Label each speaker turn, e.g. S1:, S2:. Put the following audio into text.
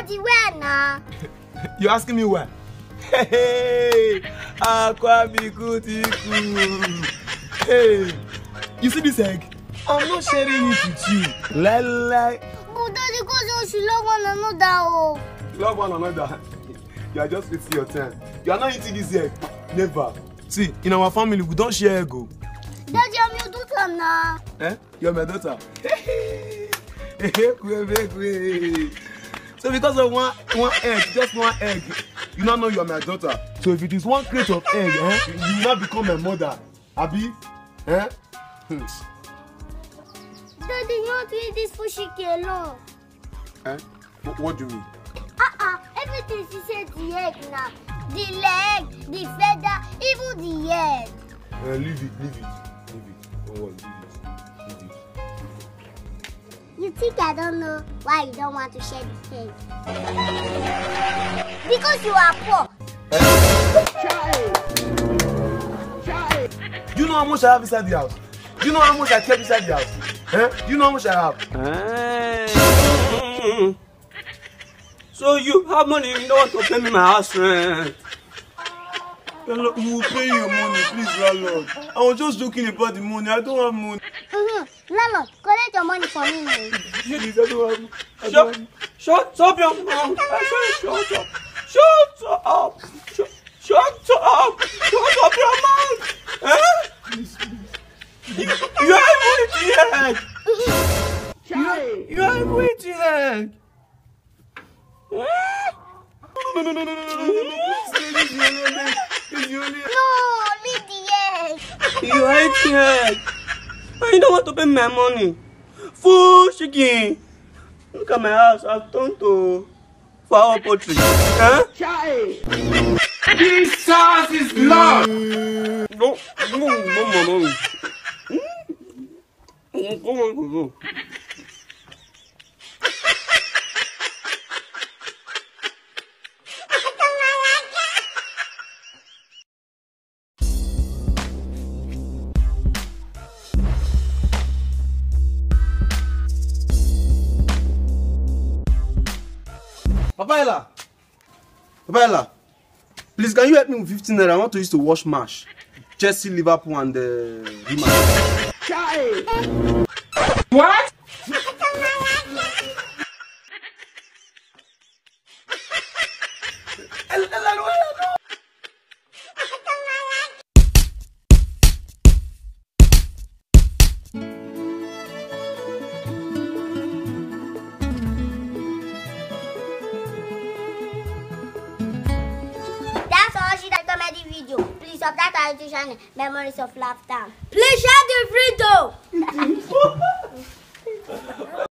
S1: Daddy, where now?
S2: You asking me where? Hey, Aquabi Kutiku. Hey, you see this egg? I'm not sharing it with you. Like.
S1: But Daddy, because you love one another.
S2: Love one another. You are just wasting your time. You are not eating this egg. Never. See, in our family, we don't share egg.
S1: Daddy, I'm your daughter now.
S2: You're my daughter. So because of one egg, just one egg, you now know you're my daughter. So if it is one crate of egg, you will not become my mother. Abi?
S1: Daddy, you want to eat this fushiki alone?
S2: What do you mean?
S1: Everything she said the egg now. The leg, the feather, even the egg.
S2: Leave it. Don't worry, leave it.
S1: You think I don't know why you don't want to share the cake? Because you are poor.
S2: Do you know how much I have inside the house? Do you know how much I kept inside the house? Do you know how much I have?
S3: So you have money, you don't want to pay me my house rent.
S2: You will pay your money, please, landlord. I was just joking about the money. I don't have money.
S1: Landlord, collect your money for me.
S2: Please, I don't have.
S3: Shut up, your mouth. Shut up. Shut up, your mouth.
S2: Please.
S3: You are waiting egg. You are waiting egg.
S2: No.
S1: No, leave the egg.
S3: You hate egg. You don't want to pay my money. Fool chicken. Look at my house. I've turned to flower poultry.
S2: This house is locked.
S3: No.
S2: Papa Ella, please can you help me with 15 naira? I want to use to wash mash. Chelsea, Liverpool and Real Madrid. What?
S1: Video. Please subscribe to our YouTube channel, Memories of Laughter. Please share the video.